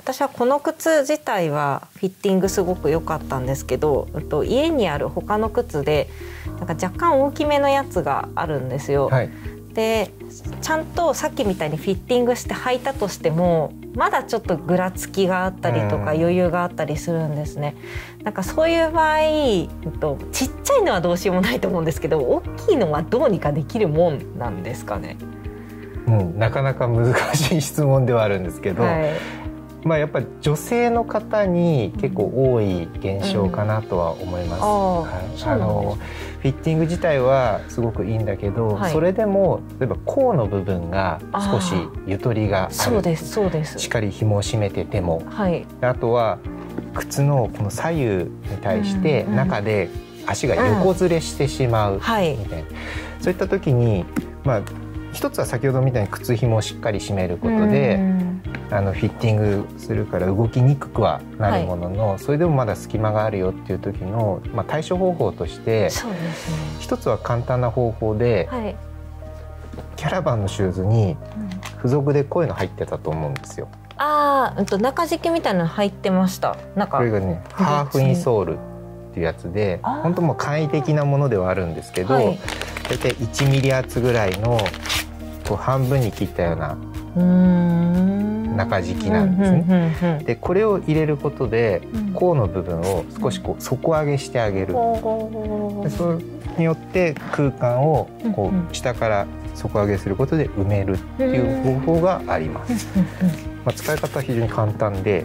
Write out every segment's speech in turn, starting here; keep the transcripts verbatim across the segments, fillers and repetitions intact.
私はこの靴自体はフィッティングすごく良かったんですけど、家にある他の靴でなんか若干大きめのやつがあるんですよ。はい、でちゃんとさっきみたいにフィッティングして履いたとしてもまだちょっとぐらつきがあったりとか余裕があったりするんですね。なんかそういう場合、ちっちゃいのはどうしようもないと思うんですけど、大きいのはどうにかできるもんなんですかね。 うん、なかなか難しい質問ではあるんですけど、はい、まあ、やっぱり女性の方に結構多い現象かなとは思います。フィッティング自体はすごくいいんだけど、はい、それでも例えば甲の部分が少しゆとりがある。 そうですそうです。 しっかり紐を締めてても、はい、あとは靴のこの左右に対して中で足が横ずれしてしまうみたいな、うんうん、はい、そういった時に、まあ一つは先ほどみたいに靴紐をしっかり締めることで、あのフィッティングするから動きにくくはなるものの、はい、それでもまだ隙間があるよっていう時の、まあ、対処方法として、そうですね、一つは簡単な方法で、はい、キャラバンのシューズに付属でこういうの入ってたと思うんですよ。 ああ、うんと中敷きみたいなの入ってました。なんかこれがねハーフインソールっていうやつで、本当もう簡易的なものではあるんですけど、はい、大体いちミリ厚ぐらいのこう半分に切ったような中敷きなんですね。でこれを入れることで甲の部分を少しこう底上げしてあげる。でそれによって空間をこう下から底上げすることで埋めるっていう方法があります。まあ、使い方は非常に簡単で、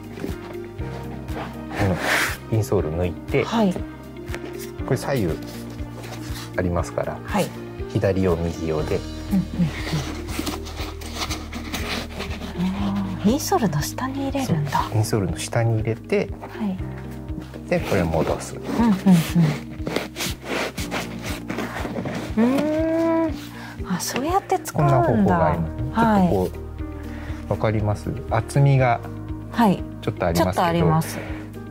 このインソール抜いて、はい、これ左右ありますから、はい、左用右用で。 インソールの下に入れるんだ。 インソールの下に入れて、はい、でこれ戻す。 うんうんうん、うん、あ、そうやって使うんだ。 こんな方法があります、ね。はい、ちょっとこうわかります？厚みがちょっとありますけど、はい、ちょっとあります。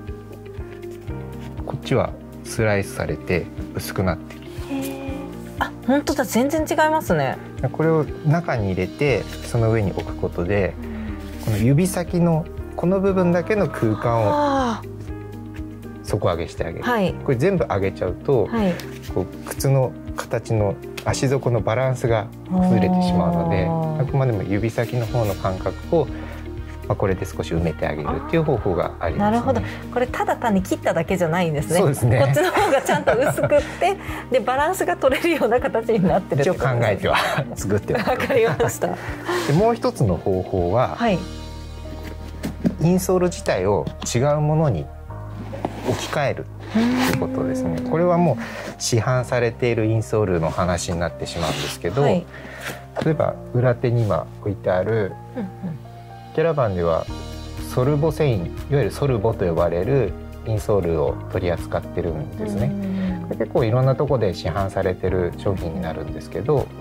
こっちはスライスされて薄くなってる。 あ、本当だ、全然違いますね。 これを中に入れてその上に置くことで、この指先のこの部分だけの空間を底上げしてあげる、はい、これ全部上げちゃうと、はい、こう靴の形の足底のバランスが崩れてしまうので、あくまでも指先の方の感覚を、まあ、これで少し埋めてあげるっていう方法がありますね。 なるほど、これただ単に切っただけじゃないんですね。 そうですね、 こっちの方がちゃんと薄くってでバランスが取れるような形になってるってことですね。 一応考えては作ってます。 わかりました。でもう一つの方法は、はい、インソール自体を違うものに置き換えるということですね。これはもう市販されているインソールの話になってしまうんですけど、はい、例えば裏手に今置いてある、うんうん、キャラバンではソルボ繊維、いわゆるソルボと呼ばれるインソールを取り扱ってるんですね。これ結構いろんなところで市販されてる商品になるんですけど、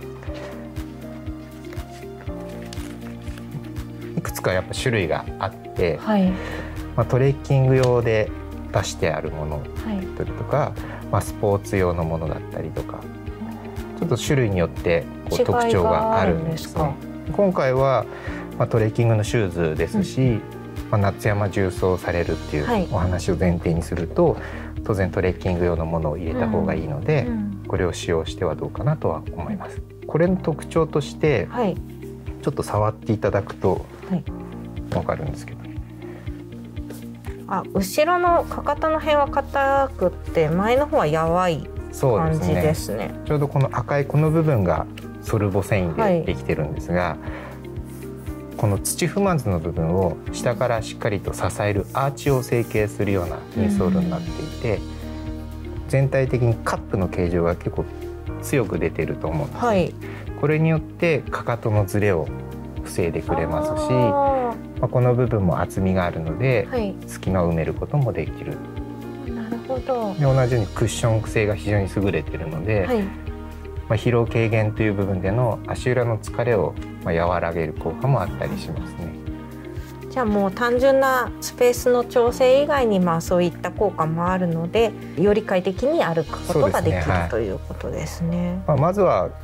いくつかやっぱ種類があって、はい、まあ、トレッキング用で出してあるものだったりとか、はい、まあ、スポーツ用のものだったりとか、ちょっと種類によってこう特徴があるんですね。今回は、まあ、トレッキングのシューズですし、うん、まあ、夏山縦走されるっていうお話を前提にすると、はい、当然トレッキング用のものを入れた方がいいので、うんうん、これを使用してはどうかなとは思います。これの特徴として、はい、ちょっと触っていただくと分かるんですけど、 あ、後ろのかかとの辺は硬くって前の方はやわい感じですね。 ちょうどこの赤いこの部分がソルボ繊維でできてるんですが、はい、この土踏まずの部分を下からしっかりと支えるアーチを成形するようなインソールになっていて、うん、全体的にカップの形状が結構強く出てると思うんです、はい、これによってかかとのズレを防いでくれますし、あ、まあ、この部分も厚みがあるので、はい、隙間を埋めることもできる。 なるほど。 で同じようにクッション性が非常に優れているので、はい、まあ、疲労軽減という部分での足裏の疲れをまあ和らげる効果もあったりしますね。 じゃあもう単純なスペースの調整以外にまあそういった効果もあるので、より快適に歩くことができる、ね、はい、ということですね。 まあ、まずは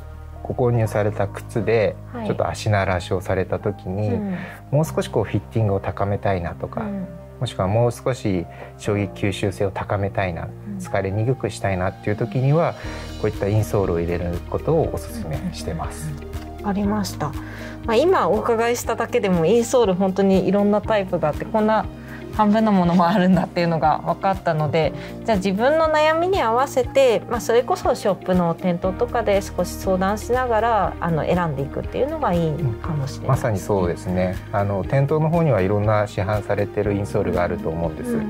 ご購入された靴でちょっと足の荒しをされた時に、はいうん、もう少しこうフィッティングを高めたいなとか、うん、もしくはもう少し衝撃吸収性を高めたいな、疲れにくくしたいなっていう時にはこういったインソールを入れることをおすすめしてます。 わかりました。まあ、今お伺いしただけでもインソール本当にいろんなタイプがあってこんな半分のものもあるんだっていうのが分かったので、じゃあ自分の悩みに合わせて、まあ、それこそショップの店頭とかで少し相談しながらあの選んでいくっていうのがいいかもしれないですね、うん、 まさにそうですね。あの店頭の方にはいろんな市販されてるインソールがあると思うんです、うん、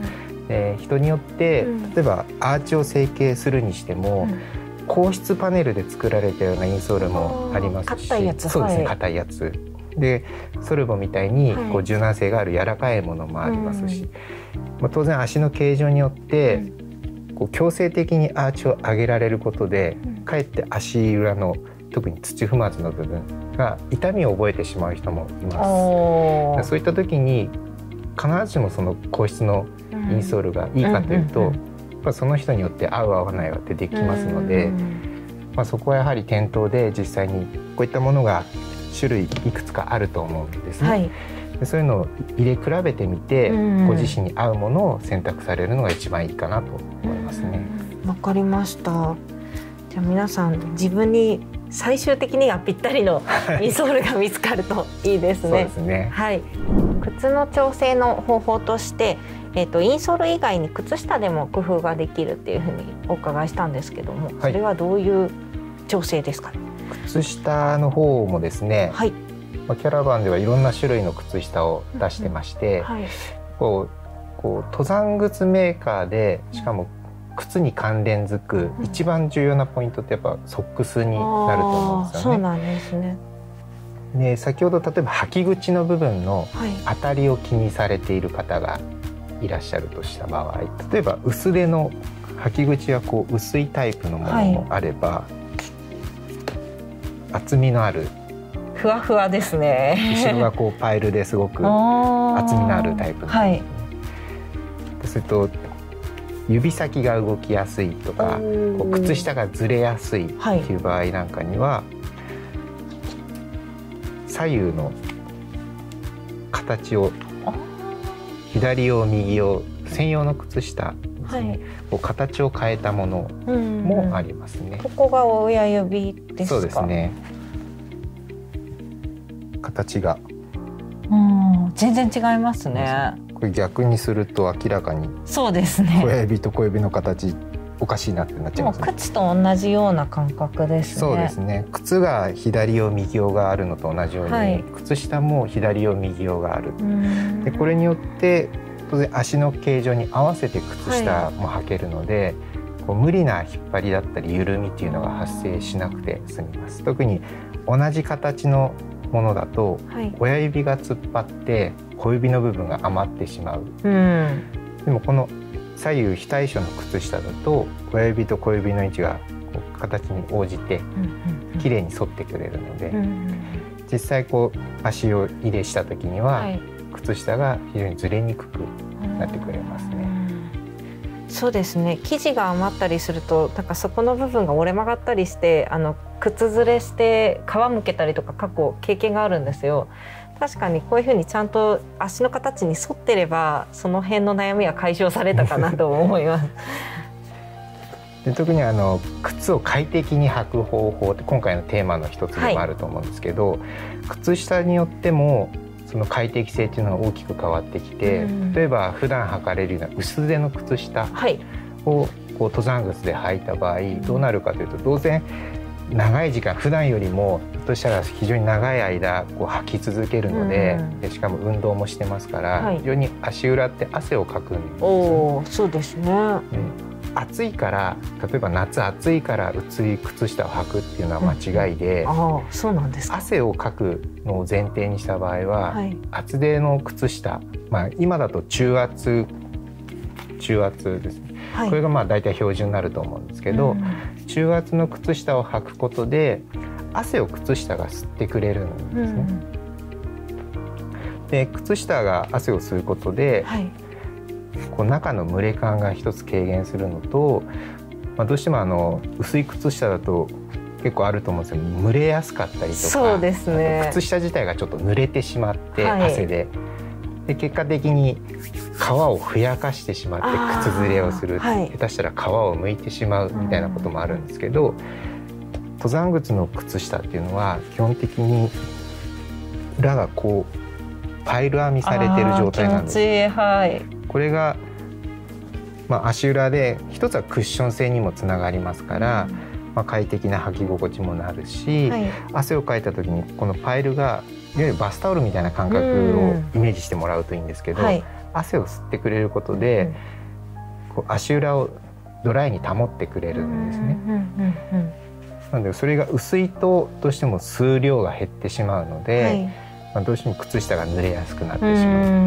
で人によって、うん、例えばアーチを成形するにしても、うん硬質パネルで作られたようなインソールもありますし、 硬いやつ、 そうですね、硬いやつでソルボみたいにこう柔軟性がある柔らかいものもありますし、はいまあ、当然足の形状によってこう強制的にアーチを上げられることで、うん、かえって足裏の特に土踏まずの部分が痛みを覚えてしまう人もいます。そういった時に必ずしもその硬質のインソールがいいかというと、うんうんうんうんその人によって合う合わないはってできますので、まあ、そこはやはり店頭で実際にこういったものが種類いくつかあると思うんですね、はい、でそういうのを入れ比べてみてご自身に合うものを選択されるのが一番いいかなと思いますね。 わかりました。じゃあ皆さん自分に最終的にはぴったりのインソールが見つかるといいですね。 そうですね、 はい、靴の調整の方法としてえー、とインソール以外に靴下でも工夫ができるっていうふうにお伺いしたんですけども、それはどういう調整ですかね。 靴下の方もですね、はいまあ、キャラバンではいろんな種類の靴下を出してまして、うんうんはい、こうこう登山靴メーカーでしかも靴に関連づく一番重要なポイントってやっぱソックスになると思うんですよね。 そうなんですね。 で先ほど例えば履き口の部分の当たりを気にされている方がいらっしゃるとした場合、例えば薄手の履き口がこう薄いタイプのものもあれば、はい、厚みのあるふわふわですね。 後ろがこうパイルですごく厚みのあるタイプの、はい、それと指先が動きやすいとかこう靴下がずれやすいっていう場合なんかには、はい、左右の形を左用右用専用の靴下ですね、はい、こう形を変えたものもありますね。 ここが親指ですか。 そうですね。形がうん全然違いますね。 これ逆にすると明らかにそうですね。 親指と小指の形おかしいなってなっちゃいますね。 もう靴と同じような感覚ですね。 そうですね。靴が左用右用があるのと同じように、はい、靴下も左用右用がある。でこれによって当然足の形状に合わせて靴下も履けるので、はい、こう無理な引っ張りだったり緩みっていうのが発生しなくて済みます。特に同じ形のものだと、はい、親指が突っ張って小指の部分が余ってしまう。うんでもこの左右非対称の靴下だと親指と小指の位置がこう形に応じて綺麗に沿ってくれるので、うんうんうん、実際こう足を入れした時には、はい、靴下が非常にずれにくくなってくれますね。 そうですね。生地が余ったりするとなんかそこの部分が折れ曲がったりしてあの靴ずれして皮むけたりとか過去経験があるんですよ。確かにこういうふうにちゃんと足の形に沿ってればその辺の悩みは解消されたかなと思いますで特にあの靴を快適に履く方法って今回のテーマの一つでもあると思うんですけど、はい、靴下によってもその快適性っていうのが大きく変わってきて、うん、例えば普段履かれるような薄手の靴下をこう登山靴で履いた場合どうなるかというと当然長い時間普段よりもひょっとしたら非常に長い間こう履き続けるので、うん、でしかも運動もしてますから、はい、非常に足裏って汗をかくんです、ね、 おーそうですね、うん、 暑いから例えば夏暑いから薄い靴下を履くっていうのは間違いで、うん、 あそうなんですか。 汗をかくのを前提にした場合は、はい、厚手の靴下、まあ、今だと中圧中圧ですね、はい、これがまあ大体標準になると思うんですけど、うん、中圧の靴下を履くことで汗を靴下が吸ってくれるんですね、うん、で靴下が汗を吸うことで、はい、こう中の蒸れ感が一つ軽減するのと、まあ、どうしてもあの薄い靴下だと結構あると思うんですよ。蒸れやすかったりとか、 そうですね、 靴下自体がちょっと濡れてしまって、 はい、 汗でで結果的に皮をふやかしてしまって靴ずれをする、はい、下手したら皮を剥いてしまうみたいなこともあるんですけど、うん、登山靴の靴下っていうのは基本的に裏がこうパイル編みされてる状態なんです。 気持ちいい、はい、 これが、まあ、足裏で一つはクッション性にもつながりますから、うん、まあ、快適な履き心地もなるし、はい、汗をかいた時にこのパイルがいわゆるバスタオルみたいな感覚をイメージしてもらうといいんですけど、はい、汗を吸ってくれることで、うん、こう足裏をドライに保ってくれるんですね。なのでそれが薄いとどうしても吸う量が減ってしまうので、はい、まあ、どうしても靴下が濡れやすくなってしまう。うんうんうん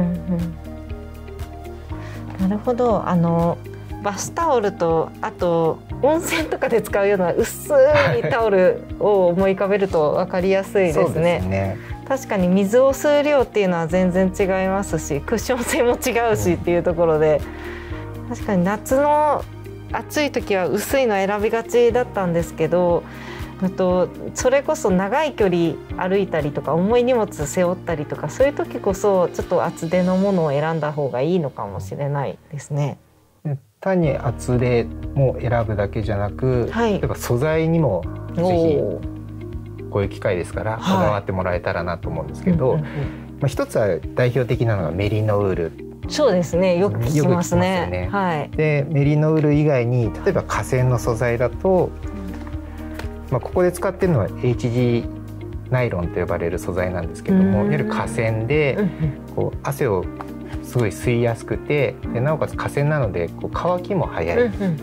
うん、なるほど。あのバスタオルとあと温泉とかで使うような薄いタオルを思い浮かべると分かりやすいですね。そうですね。確かに水を吸う量っていうのは全然違いますし、クッション性も違うしっていうところで、うん、確かに夏の暑い時は薄いの選びがちだったんですけど、あとそれこそ長い距離歩いたりとか重い荷物背負ったりとか、そういう時こそちょっと厚手のものを選んだ方がいいのかもしれないですね。 単に厚手も選ぶだけじゃなく、はい、例えば素材にもぜひこういう機会ですからこだわってもらえたらなと思うんですけど、はい、まあ、一つは代表的なのがメリノウール。 そうですね、よく聞きますね。 よく聞きますよね。はい、でメリノウール以外に例えば化繊の素材だと、まあ、ここで使ってるのは エイチジー ナイロンと呼ばれる素材なんですけども、いわゆる化繊でこう汗をすごい吸いやすくて、でなおかつ化繊なのでこう乾きも早い、うんうんうん、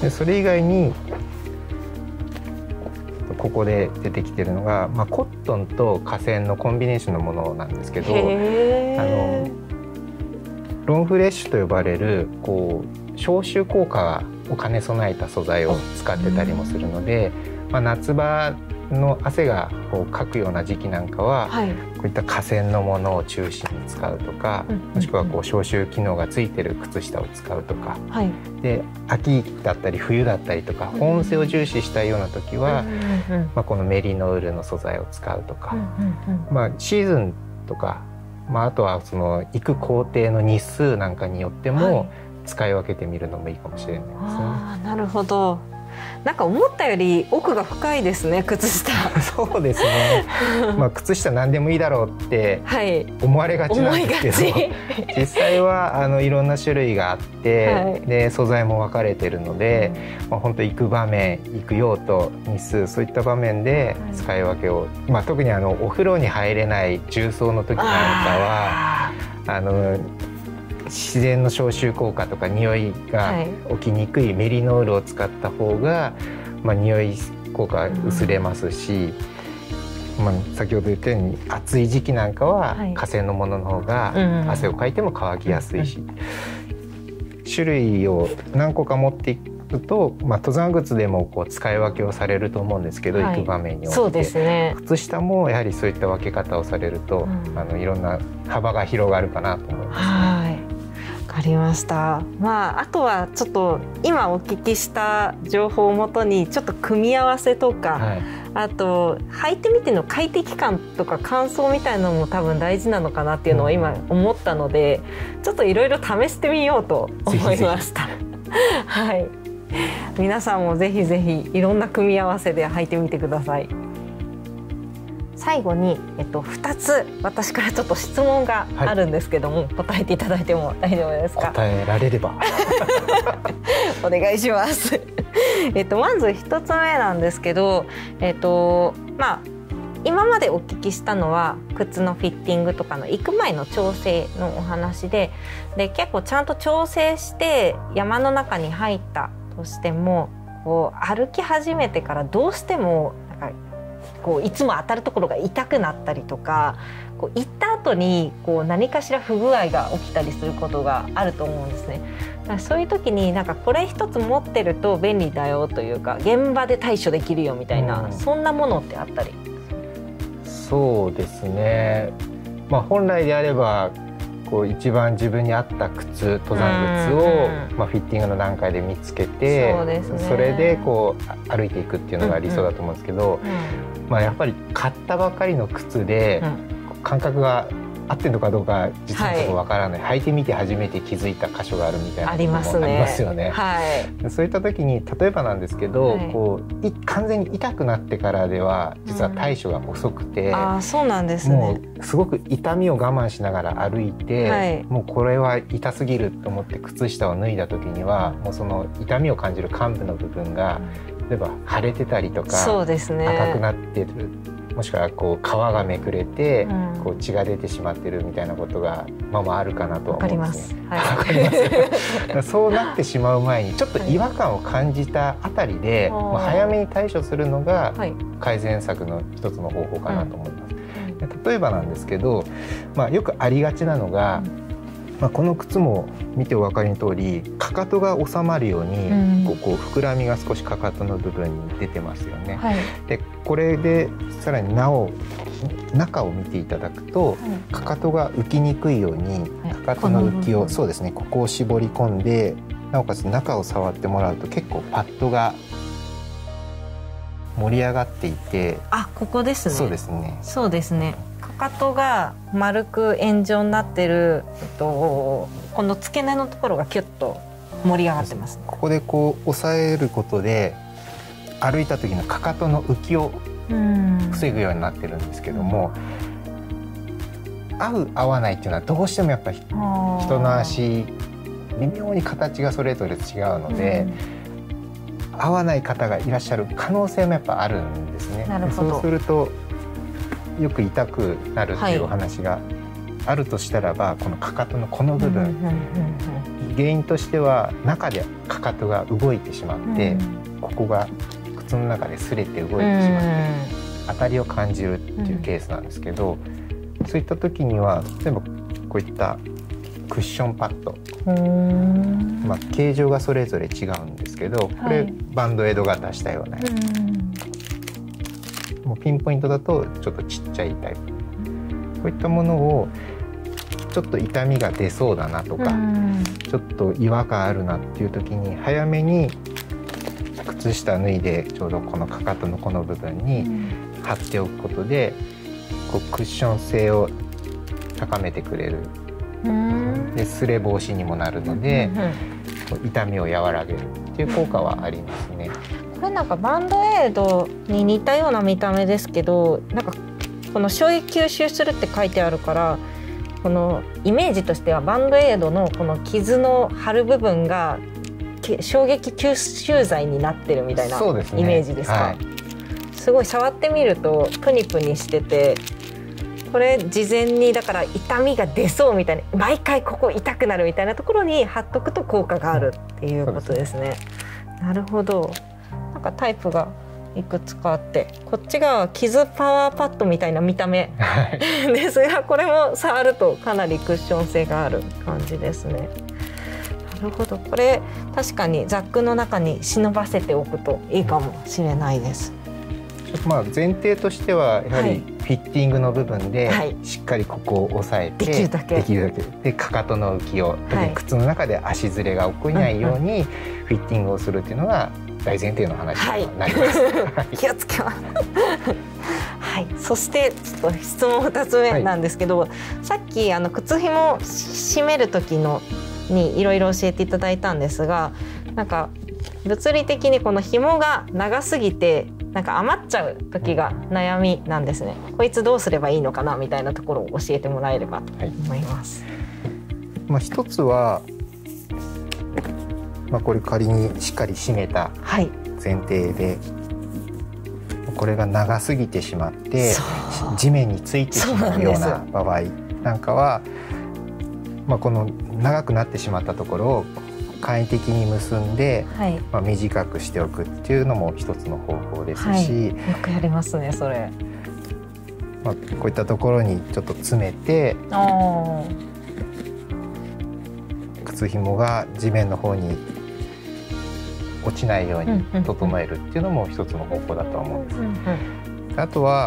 でそれ以外にここで出てきてるのが、まあ、コットンと化繊のコンビネーションのものなんですけど、あのロンフレッシュと呼ばれるこう消臭効果を兼ね備えた素材を使ってたりもするので、まあ、夏場の汗がこうかくような時期なんかは、はい、こういった化繊のものを中心に使うとか、うんうんうん、もしくはこう消臭機能がついてる靴下を使うとか、はい、で秋だったり冬だったりとか保温性を重視したいような時は、うんうんうん、まあ、このメリノウールの素材を使うとか、うんうんうん、まあ、シーズンとか、まあ、あとはその行く工程の日数なんかによっても使い分けてみるのもいいかもしれないですね。 あ、なるほど。なんか思ったより奥が深いですね、靴下。 そうですね。まあ靴下何でもいいだろうって思われがちなんですけど、はい、実際はあのいろんな種類があって、はい、で素材も分かれてるので、まあ、本当行く場面、行く用途、日数、そういった場面で使い分けを、はい、まあ、特にあのお風呂に入れない重曹の時なんかはあの自然の消臭効果とか匂いが起きにくいメリノールを使った方が、まあ、匂い効果薄れますし、うん、まあ、先ほど言ったように暑い時期なんかは化繊のものの方が汗をかいても乾きやすいし、うん、種類を何個か持っていくと、まあ、登山靴でもこう使い分けをされると思うんですけど、はい、行く場面において、そうですね、靴下もやはりそういった分け方をされると、うん、あのいろんな幅が広がるかなと思います、ね。はい、 わかりました。まあ、あとはちょっと今お聞きした情報をもとにちょっと組み合わせとか、はい、あと履いてみての快適感とか感想みたいなのも多分大事なのかなっていうのを今思ったので、うん、ちょっといろいろ試してみようと思いました。はい、皆さんもぜひぜひいろんな組み合わせで履いてみてください。最後に、えっと、ふたつ私からちょっと質問があるんですけども、はい、答えていただいても大丈夫ですか？ 答えられればお願いしますえっとまずひとつめなんですけど、えっとまあ、今までお聞きしたのは靴のフィッティングとかの行く前の調整のお話で、で結構ちゃんと調整して山の中に入ったとしても、こう歩き始めてからどうしてもなんかこういつも当たるところが痛くなったりとか、こう行った後にこう何かしら不具合が起きたりすることがあると思うんですね。だからそういう時になんかこれ一つ持ってると便利だよというか、現場で対処できるよみたいな、うん、そんなものってあったり？ そうですね、まあ、本来であればこう一番自分に合った靴、登山靴を、まあ、フィッティングの段階で見つけて、 そうですね、それでこう歩いていくっていうのが理想だと思うんですけど、うんうん、まあ、やっぱり買ったばかりの靴で感覚が合ってるのかどうか実はちょっとわからない、はい、履いてみて初めて気づいた箇所があるみたいなこともありますよね。はい、そういった時に例えばなんですけど、はい、こうい完全に痛くなってからでは実は対処が遅くて、うん、あ、そうなんですね。もうすごく痛みを我慢しながら歩いて、はい、もうこれは痛すぎると思って靴下を脱いだ時にはもうその痛みを感じる患部の部分が例えば腫れてたりとか、そうですね、赤くなってる、もしくはこう皮がめくれて、うん、こう血が出てしまってるみたいなことがまあまああるかなとは思うんですね。わかります。はい、わかります。そうなってしまう前にちょっと違和感を感じたあたりで、はい、まあ、早めに対処するのが改善策の一つの方法かなと思います。うん、例えばなんですけど、まあ、よくありがちなのが、うん、まあ、この靴も見てお分かりの通りかかとが収まるように、うん、こうこう膨らみが少しかかとの部分に出てますよね。はい、でこれでさらになお中を見ていただくと、はい、かかとが浮きにくいように、はい、かかとの浮きを、そうですね、ここを絞り込んで、なおかつ中を触ってもらうと結構パッドが盛り上がっていて、 あ、ここですね。 そうですね。 そうですね。かかとが丸く円状になってる、えっと、この付け根のところがキュッと盛り上がってます、ね。 ここでこう押さえることで歩いた時のかかとの浮きを防ぐようになってるんですけども、合う合わないっていうのはどうしてもやっぱり人の足微妙に形がそれぞれ違うので、うん、合わない方がいらっしゃる可能性もやっぱあるんですね。なるほど。そうするとよく痛くなるっていうお話があるとしたらば、はい、このかかとのこの部分、原因としては中でかかとが動いてしまって、うん、ここが靴の中で擦れて動いてしまって、うん、当たりを感じるっていうケースなんですけど、うん、そういった時には例えばこういったクッションパッド、まあ、形状がそれぞれ違うんですけど、これバンドエイド型したような、はい、もうピンポイントだとちょっとちっちゃいタイプ、こういったものをちょっと痛みが出そうだなとか、ちょっと違和感あるなっていう時に早めに靴下脱いでちょうどこのかかとのこの部分に貼っておくことで、こうクッション性を高めてくれる、で擦れ防止にもなるので、うんうん、痛みを和らげるっていう効果はありますね。 これなんかバンドエイドに似たような見た目ですけど、なんかこの衝撃吸収するって書いてあるから、このイメージとしてはバンドエイドのこの傷の貼る部分が衝撃吸収剤になってるみたいなイメージですか。はい、すごい触ってみるとプニプニしてて、これ事前にだから痛みが出そうみたいな、毎回ここ痛くなるみたいなところに貼っとくと効果があるっていうことですね。うん、なるほど。なんかタイプがいくつかあって、こっちが傷パワーパッドみたいな見た目ですが、これも触るとかなりクッション性がある感じですね。なるほど。これ確かにザックの中に忍ばせておくといいかもしれないです。 まあ前提としてはやはりフィッティングの部分でしっかりここを押さえて、はい、できるだけできるだけでかかとの浮きを、はい、靴の中で足ずれが起こりないようにフィッティングをするっていうのが大前提の話になります。 はい、気をつけます。はい、そしてちょっと質問ふたつめなんですけど、はい、さっきあの靴ひも締める時のにいろいろ教えていただいたんですが、なんか物理的にこの紐が長すぎてなんか余っちゃう時が悩みなんですね。こいつどうすればいいのかなみたいなところを教えてもらえればと思います。はい、 まあ、一つは、まあ、これ仮にしっかり締めた前提で、はい、これが長すぎてしまって地面についてしまうような場合なんかは、まあ、この長くなってしまったところを簡易的に結んで、はい、まあ、短くしておくっていうのも一つの方法ですし、はい、 よくやりますねそれ。 まあ、こういったところにちょっと詰めて靴ひもが地面の方に落ちないように整えるっていうのも一つの方法だと思うんです。あとは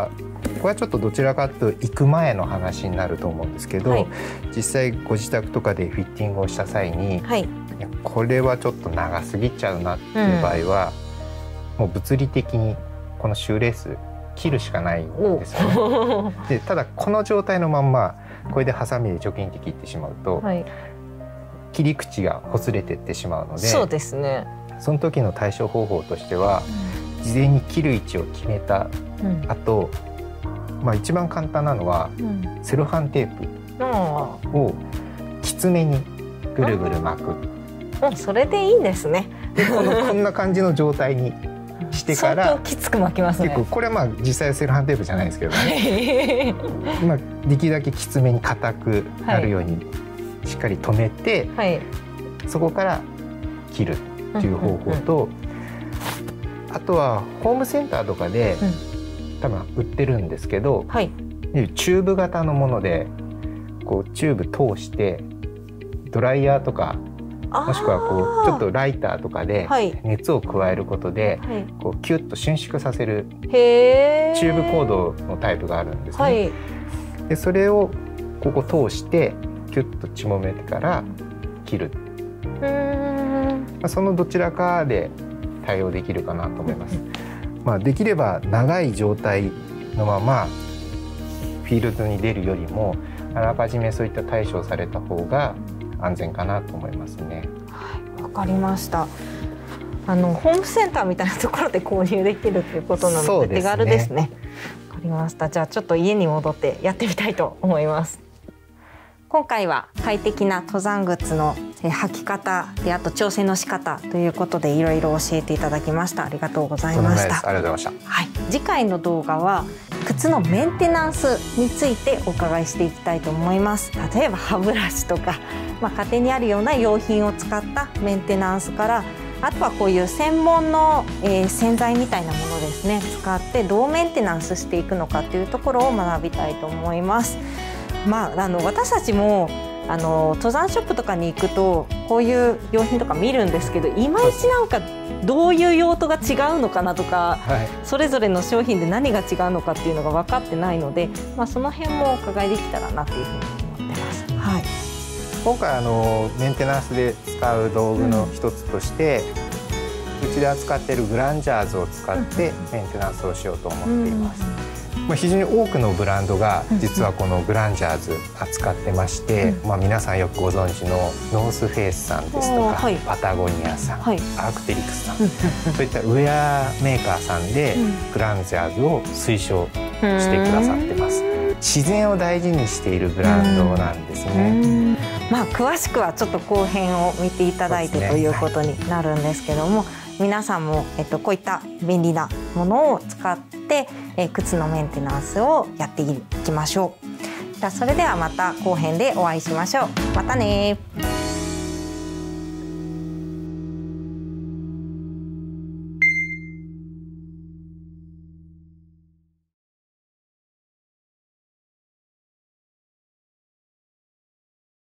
これはちょっとどちらかというと行く前の話になると思うんですけど、はい、実際ご自宅とかでフィッティングをした際に、はい、いやこれはちょっと長すぎちゃうなっていう場合は、うん、もう物理的にこのシューレース切るしかないんですよね。でただこの状態のまんまこれでハサミでチョキンって切ってしまうと、はい、切り口がほつれていってしまうので、 そうですね、 その時の対処方法としては、うん、事前に切る位置を決めた後、うん、まあ一番簡単なのは、うん、セロハンテープをきつめにぐるぐる巻く。 うん、それでいいんですね。 でこのこんな感じの状態にしてから相当きつく巻きますね。 結構これはまあ実際はセロハンテープじゃないですけどね、まあできるだけきつめに硬くなるようにしっかり留めて、はい、そこから切るっていう方法と、あとはホームセンターとかで、うん、多分売ってるんですけど、はい、チューブ型のものでこうチューブ通してドライヤーとかもしくはこうちょっとライターとかで熱を加えることで、はい、こうキュッと伸縮させるチューブコードのタイプがあるんですね。はい、でそれをここ通してキュッと血もめてから切る。うーん、まあ、そのどちらかで対応できるかなと思います。まあ、できれば長い状態のままフィールドに出るよりもあらかじめそういった対処をされた方が安全かなと思いますね。 はい、わかりました。あのホームセンターみたいなところで購入できるということなので手軽ですね。わかりました。じゃあちょっと家に戻ってやってみたいと思います。今回は快適な登山靴の履き方で、あと調整の仕方ということでいろいろ教えていただきました。ありがとうございました。 ありがとうございました。 はい、次回の動画は靴のメンテナンスについてお伺いしていきたいと思います。例えば歯ブラシとか、まあ、家庭にあるような用品を使ったメンテナンスから、あとはこういう専門の、えー、洗剤みたいなものですね、使ってどうメンテナンスしていくのかというところを学びたいと思います。まあ、あの私たちもあの登山ショップとかに行くとこういう用品とか見るんですけど、いまいちなんかどういう用途が違うのかなとか、はい、それぞれの商品で何が違うのかっていうのが分かってないので、まあ、その辺もお伺いできたらなというふうに思ってます。はい、 今回あのメンテナンスで使う道具の一つとして、うん、うちで扱っているグランジャーズを使ってメンテナンスをしようと思っています。うん、まあ、非常に多くのブランドが実はこのグランジャーズ扱ってまして、うん、まあ、皆さんよくご存知のノースフェイスさんですとか、はい、パタゴニアさん、はい、アークテリクスさん、そういったウェアメーカーさんでグランジャーズを推奨してくださってます。自然を大事にしているブランドなんですね。 まあ、詳しくはちょっと後編を見ていただいて、ね、ということになるんですけども、はい、皆さんも、えっと、こういった便利なものを使って、えー、靴のメンテナンスをやっていきましょう。じゃあそれではまた後編でお会いしましょう。またね。